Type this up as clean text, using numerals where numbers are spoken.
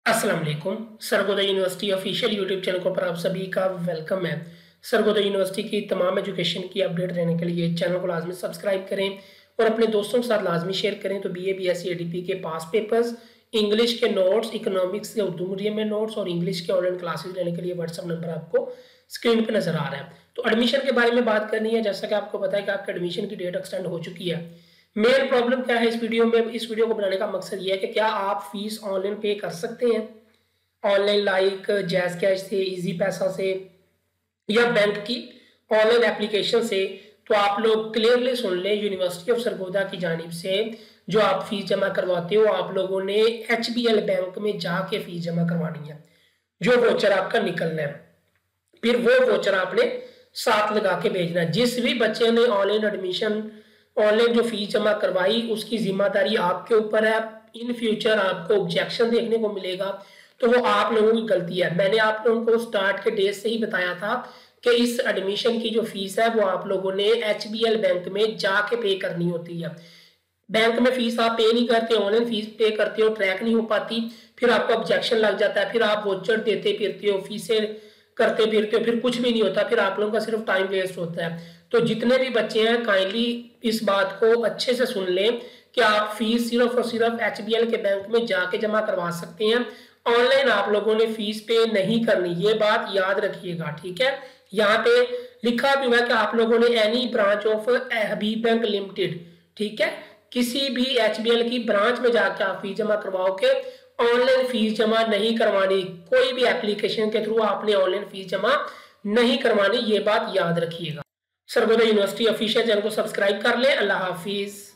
अस्सलाम वालेकुम। Sargodha university official YouTube channel पर आप सभी का वेलकम है। सरगोदा यूनिवर्सिटी की तमाम एजुकेशन की अपडेट रहने के लिए चैनल को लाजमी सब्सक्राइब करें और अपने दोस्तों के साथ लाजमी शेयर करें। तो बीए बीएससी एडीपी के पास पेपर्स, इंग्लिश के नोट्स, इकोनॉमिक्स के उर्दू मीडियम में नोट्स और इंग्लिश के ऑनलाइन क्लासेस लेने के लिए व्हाट्सअप नंबर आपको स्क्रीन पर नजर आ रहा है। तो एडमिशन के बारे में बात करनी है। जैसा कि आपको पता है कि आपके एडमिशन की डेट एक्सटेंड हो चुकी है। मेन प्रॉब्लम क्या है इस वीडियो में? इस वीडियो को बनाने का मकसद ये है कि क्या आप फीस ऑनलाइन पे कर सकते हैं, ऑनलाइन लाइक जैज कैश से, इजी पैसा से या बैंक की ऑनलाइन एप्लीकेशन से। तो आप लोग क्लियरली सुन लें, यूनिवर्सिटी ऑफ सरगोदा की जानिब से जो आप फीस जमा करवाते हो, आप लोगों ने HBL बैंक में जाके फीस जमा करवानी है। जो वोचर आपका निकलना है, फिर वो वोचर आपने साथ लगा के भेजना है। जिस भी बच्चे ने ऑनलाइन एडमिशन, ऑनलाइन जो फीस जमा करवाई, उसकी जिम्मेदारी आपके ऊपर है। इन फ्यूचर आपको ऑब्जेक्शन देखने को मिलेगा तो वो आप लोगों की गलती है। मैंने आप लोगों को स्टार्ट के डेज से ही बताया था कि इस एडमिशन की जो फीस है वो आप लोगों ने HBL बैंक में जाके पे करनी होती है। बैंक में फीस आप पे नहीं करते, ऑनलाइन फीस पे करते हो, ट्रैक नहीं हो पाती, फिर आपको ऑब्जेक्शन लग जाता है, फिर आप वोचर देते फिरते हो, फीसें करते फिरते हो, फिर कुछ भी नहीं होता, फिर आप लोगों का सिर्फ टाइम वेस्ट होता है। तो जितने भी बच्चे हैं काइंडली इस बात को अच्छे से सुन लें कि आप फीस सिर्फ और सिर्फ HBL के बैंक में जाके जमा करवा सकते हैं। ऑनलाइन आप लोगों ने फीस पे नहीं करनी, ये बात याद रखिएगा, ठीक है। यहाँ पे लिखा भी हुआ है कि आप लोगों ने any branch of Habib bank limited, ठीक है, किसी भी HBL की ब्रांच में जाकर आप फीस जमा करवाओगे, ऑनलाइन फीस जमा नहीं करवानी। कोई भी एप्लीकेशन के थ्रू आपने ऑनलाइन फीस जमा नहीं करवानी, ये बात याद रखिएगा। सरगोदा यूनिवर्सिटी ऑफिशियल चैनल को सब्सक्राइब कर ले। अल्लाह हाफिज।